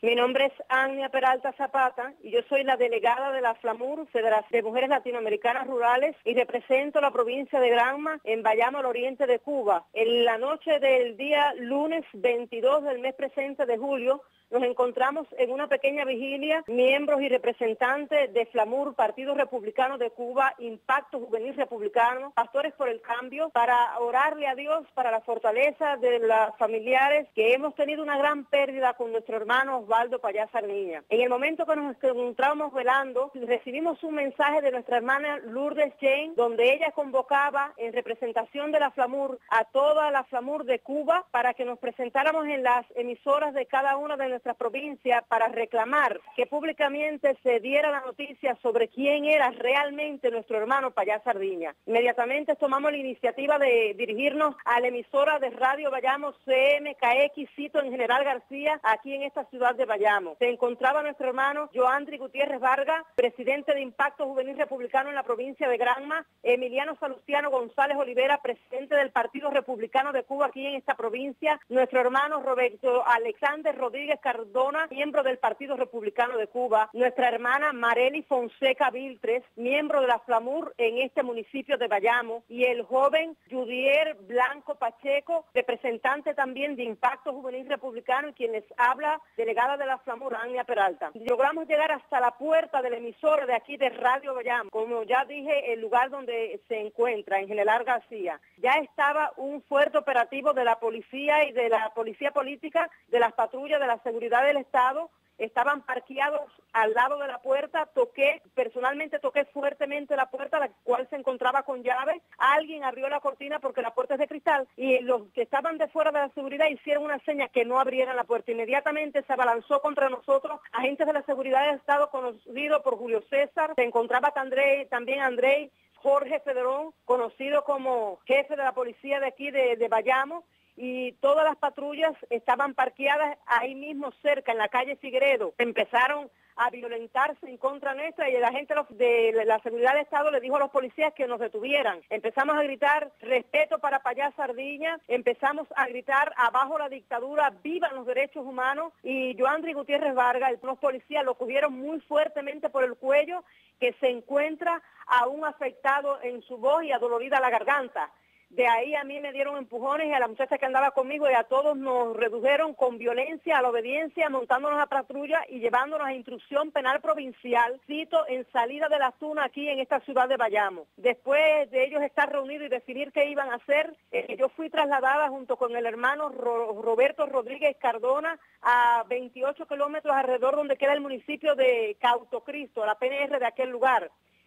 Mi nombre es Ania Peralta Zapata y yo soy la delegada de la FLAMUR, Federación de Mujeres Latinoamericanas Rurales, y represento la provincia de Granma en Bayamo, al oriente de Cuba. En la noche del día lunes 22 del mes presente de julio, nos encontramos en una pequeña vigilia, miembros y representantes de FLAMUR, Partido Republicano de Cuba, Impacto Juvenil Republicano, Pastores por el Cambio, para orarle a Dios para la fortaleza de los familiares que hemos tenido una gran pérdida con nuestro hermano Osvaldo Payá Sardiña. En el momento que nos encontrábamos velando, recibimos un mensaje de nuestra hermana Lourdes Jane, donde ella convocaba en representación de la FLAMUR a toda la FLAMUR de Cuba para que nos presentáramos en las emisoras de cada una de nuestras provincias para reclamar que públicamente se diera la noticia sobre quién era realmente nuestro hermano Payá Sardiña. Inmediatamente tomamos la iniciativa de dirigirnos a la emisora de Radio Bayamo CMKX, Cito en General García, aquí en esta ciudad de Bayamo. Se encontraba nuestro hermano Joandri Gutiérrez Vargas, presidente de Impacto Juvenil Republicano en la provincia de Granma, Emiliano Salustiano González Olivera, presidente del Partido Republicano de Cuba aquí en esta provincia, nuestro hermano Roberto Alexander Rodríguez Cardona, miembro del Partido Republicano de Cuba, nuestra hermana Marely Fonseca Viltres, miembro de la FLAMUR en este municipio de Bayamo, y el joven Judier Blanco Pacheco, representante también de Impacto Juvenil Republicano, y quien les habla, delegada de la FLAMUR, Ania Peralta. Logramos llegar hasta la puerta de la emisora de aquí de Radio Bayamo, como ya dije, el lugar donde se encuentra, en General García. Ya estaba un fuerte operativo de la policía y de la policía política, de las patrullas de la seguridad del Estado. Estaban parqueados al lado de la puerta. Personalmente toqué fuertemente la puerta, la cual se encontraba con llave. Alguien abrió la cortina porque la puerta es de cristal y los que estaban de fuera de la seguridad hicieron una seña que no abrieran la puerta. Inmediatamente se abalanzó contra nosotros agentes de la seguridad del Estado, conocido por Julio César. Se encontraba también Andrés Jorge Federón, conocido como jefe de la policía de aquí de Bayamo, y todas las patrullas estaban parqueadas ahí mismo cerca, en la calle Figueredo. Empezaron a violentarse en contra nuestra y el agente de la seguridad del Estado le dijo a los policías que nos detuvieran. Empezamos a gritar respeto para Payá Sardiña, empezamos a gritar abajo la dictadura, vivan los derechos humanos, y Joandri Gutiérrez Vargas, los policías lo cogieron muy fuertemente por el cuello, que se encuentra aún afectado en su voz y adolorida la garganta. De ahí a mí me dieron empujones y a la muchacha que andaba conmigo y a todos nos redujeron con violencia a la obediencia, montándonos a patrulla y llevándonos a instrucción penal provincial, Cito en Salida de las Tunas, aquí en esta ciudad de Bayamo. Después de ellos estar reunidos y definir qué iban a hacer, yo fui trasladada junto con el hermano Roberto Rodríguez Cardona a 28 kilómetros alrededor donde queda el municipio de Cautocristo, la PNR de aquel lugar.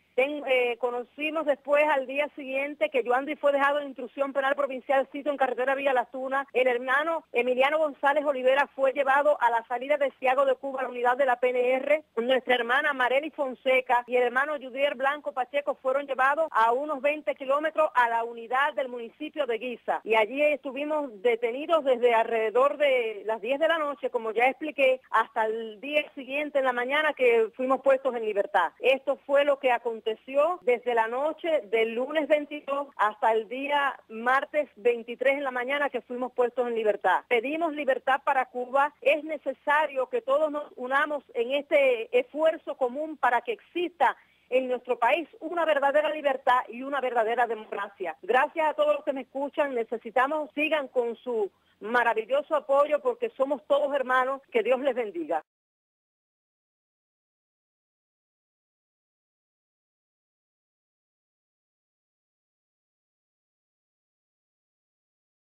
Conocimos después al día siguiente que Joandri fue dejado en instrucción penal provincial, Cito en carretera Villa Las Tunas. El hermano Emiliano González Olivera fue llevado a la salida de Ciago de Cuba, a la unidad de la PNR. Nuestra hermana Marely Fonseca y el hermano Judier Blanco Pacheco fueron llevados a unos 20 kilómetros a la unidad del municipio de Guisa. Y allí estuvimos detenidos desde alrededor de las 10 de la noche, como ya expliqué, hasta el día siguiente en la mañana que fuimos puestos en libertad. Esto fue lo que aconteció desde la noche del lunes 22 hasta el día martes 23 en la mañana que fuimos puestos en libertad. Pedimos libertad para Cuba. Es necesario que todos nos unamos en este esfuerzo común para que exista en nuestro país una verdadera libertad y una verdadera democracia. Gracias a todos los que me escuchan. Sigan con su maravilloso apoyo porque somos todos hermanos. Que Dios les bendiga.